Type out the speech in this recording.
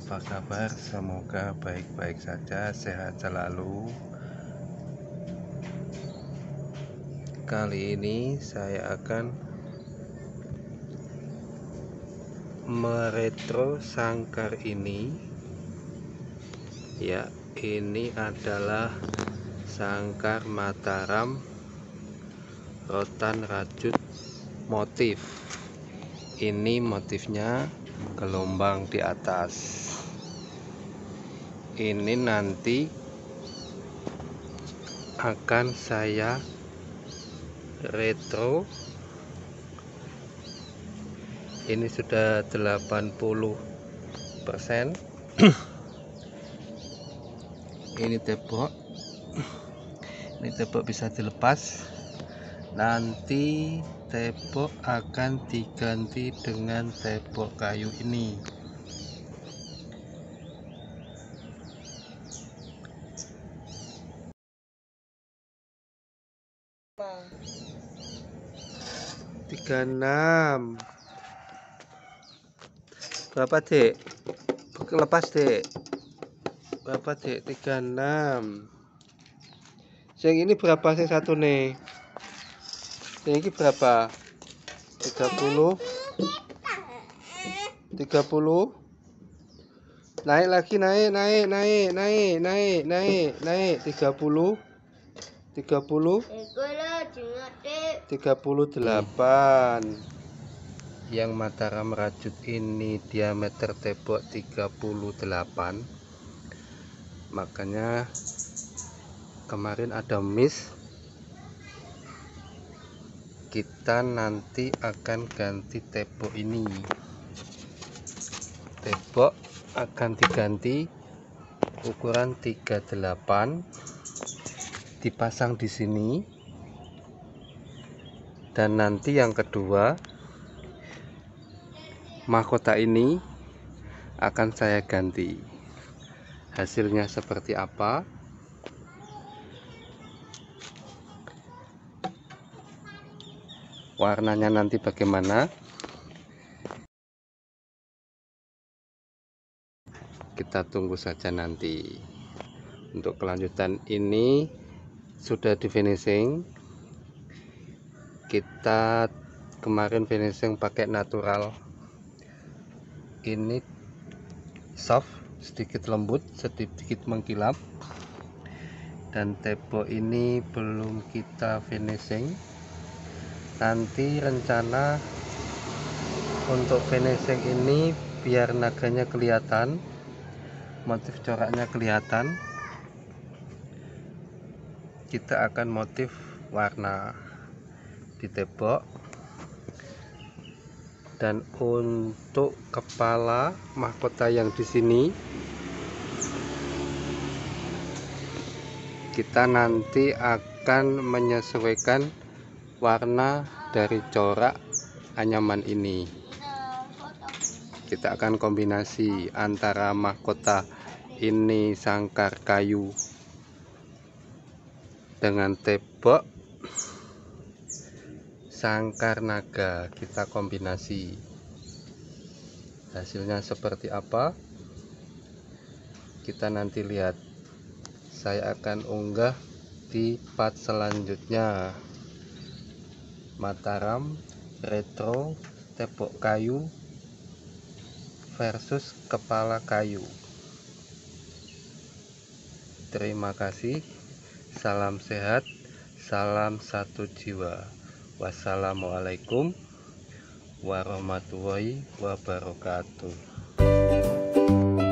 apa kabar? Semoga baik-baik saja, sehat selalu. Kali ini saya akan meretro sangkar ini. Ya, ini adalah sangkar Mataram rotan rajut motif. Ini motifnya gelombang di atas. Ini nanti akan saya retro. Ini sudah 80%. Ini tembok bisa dilepas. Nanti tembok akan diganti dengan tembok kayu ini. Tiga 6 berapa dek? Lepas dek. Berapa dek? 36. Yang ini berapa sih satu nih? Yang ini berapa? 30. Naik lagi, naik 30. 38. Yang Mataram rajut ini diameter tembok 38. Makanya kemarin ada miss. Kita nanti akan ganti tembok ini. Tembok akan diganti ukuran 38, dipasang di sini. Dan nanti yang kedua, mahkota ini akan saya ganti. Hasilnya seperti apa? Warnanya nanti bagaimana? Kita tunggu saja nanti. Untuk kelanjutan ini sudah di finishing. Kita kemarin finishing pakai natural. Ini soft, sedikit lembut, sedikit mengkilap. Dan tembok ini belum kita finishing. Nanti rencana untuk finishing ini biar naganya kelihatan, motif coraknya kelihatan, kita akan motif warna di tembok. Dan untuk kepala mahkota yang di sini kita nanti akan menyesuaikan warna dari corak anyaman ini. Kita akan kombinasi antara mahkota ini sangkar kayu dengan tembok sangkar naga. Kita kombinasi. Hasilnya seperti apa? Kita nanti lihat. Saya akan unggah di part selanjutnya. Mataram retro tembok kayu versus kepala kayu. Terima kasih. Salam sehat, salam satu jiwa. Wassalamualaikum warahmatullahi wabarakatuh.